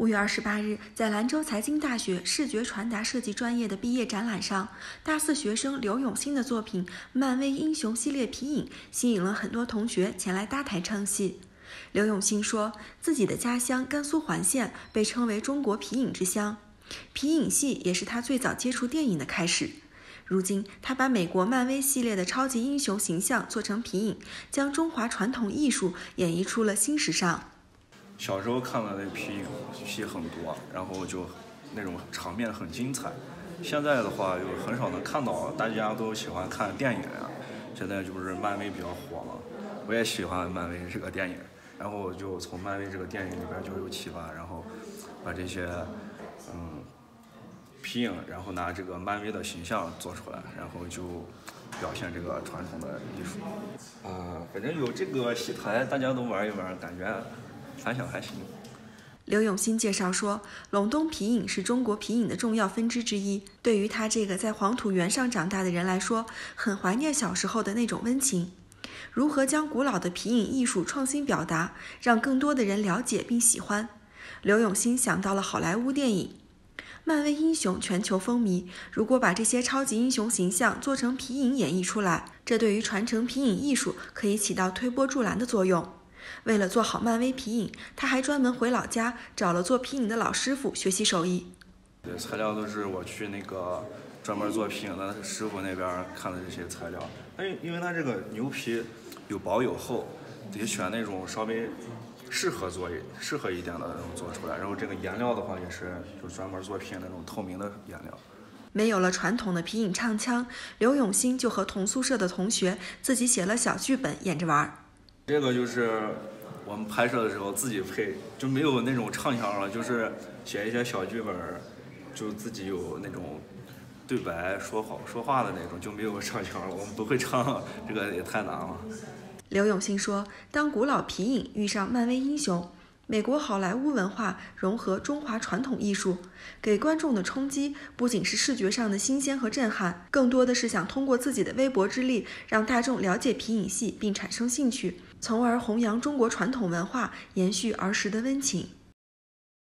5月28日，在兰州财经大学视觉传达设计专业的毕业展览上，大4学生刘永新的作品《漫威英雄系列皮影》吸引了很多同学前来搭台唱戏。刘永新说，自己的家乡甘肃环县被称为中国皮影之乡，皮影戏也是他最早接触电影的开始。如今，他把美国漫威系列的超级英雄形象做成皮影，将中华传统艺术演绎出了新时尚。 小时候看的那皮影戏很多，然后就那种场面很精彩。现在的话就很少能看到，大家都喜欢看电影啊。现在就是漫威比较火嘛，我也喜欢漫威这个电影，然后我就从漫威这个电影里边就有启发，然后把这些皮影，然后拿这个漫威的形象做出来，然后就表现这个传统的艺术。反正有这个戏台，大家都玩一玩，感觉反响还行。 刘永新介绍说，陇东皮影是中国皮影的重要分支之一。对于他这个在黄土原上长大的人来说，很怀念小时候的那种温情。如何将古老的皮影艺术创新表达，让更多的人了解并喜欢？刘永新想到了好莱坞电影。漫威英雄全球风靡，如果把这些超级英雄形象做成皮影演绎出来，这对于传承皮影艺术可以起到推波助澜的作用。为了做好漫威皮影，他还专门回老家找了做皮影的老师傅学习手艺。 对，材料都是我去那个专门做皮影的师傅那边看的这些材料。因为它这个牛皮有薄有厚，得选那种稍微适合一点的那种做出来。然后这个颜料的话也是就专门做皮影那种透明的颜料。 没有了传统的皮影唱腔，刘永新就和同宿舍的同学自己写了小剧本演着玩。 这个就是我们拍摄的时候自己配，就没有那种唱腔了，就是写一些小剧本，就自己有那种对白说话的那种，就没有唱腔了。我们不会唱，这个也太难了。 刘永新说，当古老皮影遇上漫威英雄，美国好莱坞文化融合中华传统艺术，给观众的冲击不仅是视觉上的新鲜和震撼，更多的是想通过自己的微薄之力，让大众了解皮影戏并产生兴趣，从而弘扬中国传统文化，延续儿时的温情。